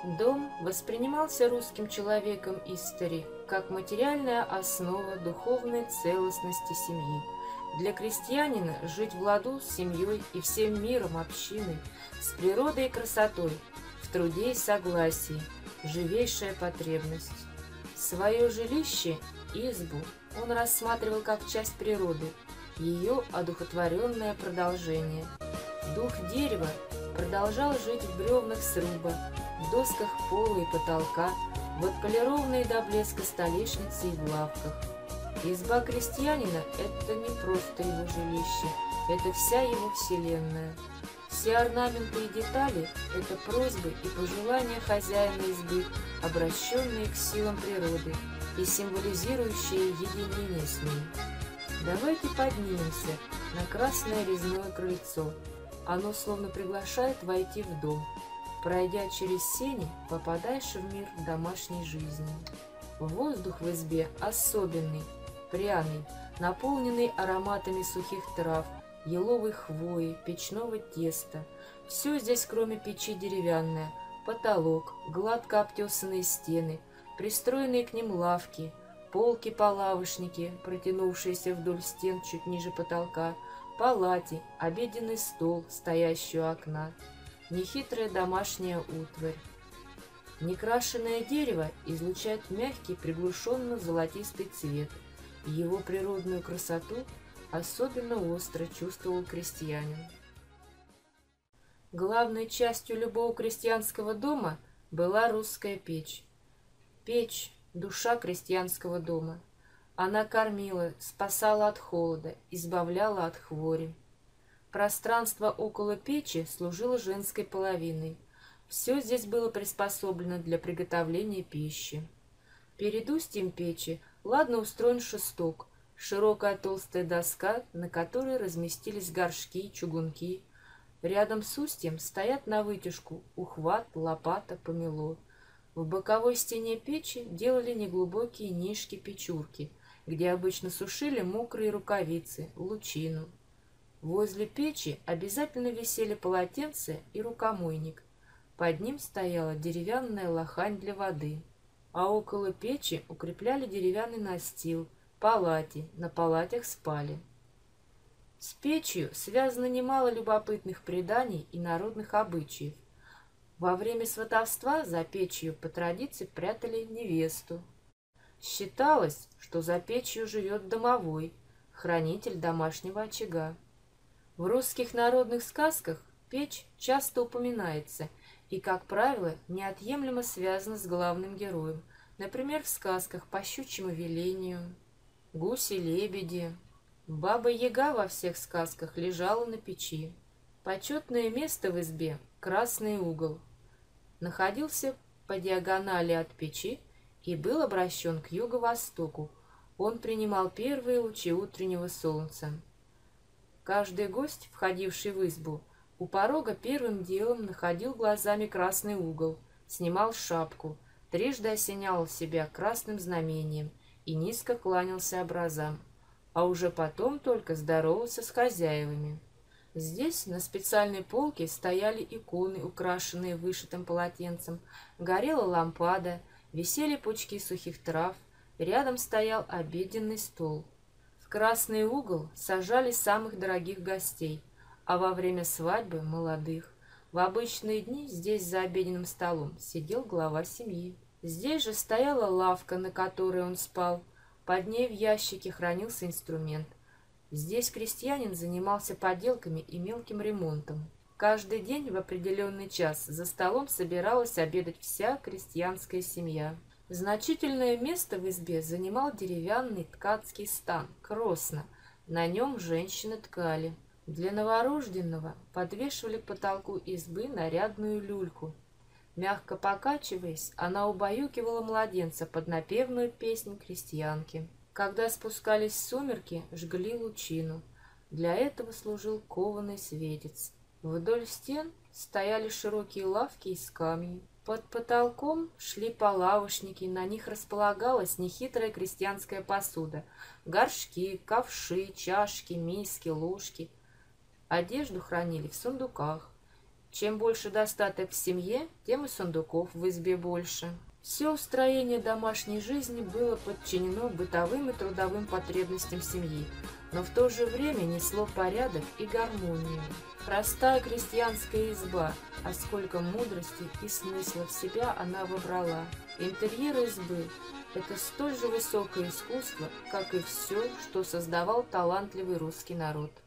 Дом воспринимался русским человеком истори как материальная основа духовной целостности семьи. Для крестьянина жить в ладу с семьей и всем миром общиной, с природой и красотой, в труде и согласии, живейшая потребность. Свое жилище, избу, он рассматривал как часть природы, ее одухотворенное продолжение. Дух дерева продолжал жить в бревнах сруба, в досках пола и потолка, в отполированной до блеска столешнице и в лавках. Изба крестьянина – это не просто его жилище, это вся его вселенная. Все орнаменты и детали – это просьбы и пожелания хозяина избы, обращенные к силам природы и символизирующие единение с ней. Давайте поднимемся на красное резное крыльцо. Оно словно приглашает войти в дом. Пройдя через сени, попадаешь в мир домашней жизни. Воздух в избе особенный, пряный, наполненный ароматами сухих трав, еловой хвои, печного теста. Все здесь, кроме печи, деревянное. Потолок, гладко обтесанные стены, пристроенные к ним лавки, полки-полавочники, протянувшиеся вдоль стен чуть ниже потолка, палати, обеденный стол, стоящий у окна. Нехитрая домашняя утварь. Некрашенное дерево излучает мягкий, приглушенно-золотистый цвет. Его природную красоту особенно остро чувствовал крестьянин. Главной частью любого крестьянского дома была русская печь. Печь – душа крестьянского дома. Она кормила, спасала от холода, избавляла от хвори. Пространство около печи служило женской половиной. Все здесь было приспособлено для приготовления пищи. Перед устьем печи ладно устроен шесток, широкая толстая доска, на которой разместились горшки и чугунки. Рядом с устьем стоят навытяжку ухват, лопата, помело. В боковой стене печи делали неглубокие нишки-печурки, где обычно сушили мокрые рукавицы, лучину. Возле печи обязательно висели полотенце и рукомойник. Под ним стояла деревянная лохань для воды. А около печи укрепляли деревянный настил, палати, на палатях спали. С печью связано немало любопытных преданий и народных обычаев. Во время сватовства за печью по традиции прятали невесту. Считалось, что за печью живет домовой, хранитель домашнего очага. В русских народных сказках печь часто упоминается и, как правило, неотъемлемо связана с главным героем, например, в сказках «По щучьему велению», «Гуси-лебеди». Баба-яга во всех сказках лежала на печи. Почетное место в избе – красный угол. Находился по диагонали от печи и был обращен к юго-востоку. Он принимал первые лучи утреннего солнца. Каждый гость, входивший в избу, у порога первым делом находил глазами красный угол, снимал шапку, трижды осенял себя красным знамением и низко кланялся образам, а уже потом только здоровался с хозяевами. Здесь на специальной полке стояли иконы, украшенные вышитым полотенцем, горела лампада, висели пучки сухих трав, рядом стоял обеденный стол. В красный угол сажали самых дорогих гостей, а во время свадьбы – молодых. В обычные дни здесь за обеденным столом сидел глава семьи. Здесь же стояла лавка, на которой он спал. Под ней в ящике хранился инструмент. Здесь крестьянин занимался поделками и мелким ремонтом. Каждый день в определенный час за столом собиралась обедать вся крестьянская семья. Значительное место в избе занимал деревянный ткацкий стан, кросно. На нем женщины ткали. Для новорожденного подвешивали к потолку избы нарядную люльку. Мягко покачиваясь, она убаюкивала младенца под напевную песнь крестьянки. Когда спускались сумерки, жгли лучину. Для этого служил кованый светец. Вдоль стен стояли широкие лавки из камней. Под потолком шли полавочники, на них располагалась нехитрая крестьянская посуда. Горшки, ковши, чашки, миски, ложки. Одежду хранили в сундуках. Чем больше достаток в семье, тем и сундуков в избе больше. Все устроение домашней жизни было подчинено бытовым и трудовым потребностям семьи, но в то же время несло порядок и гармонию. Простая крестьянская изба, а сколько мудрости и смысла в себя она вобрала. Интерьер избы – это столь же высокое искусство, как и все, что создавал талантливый русский народ.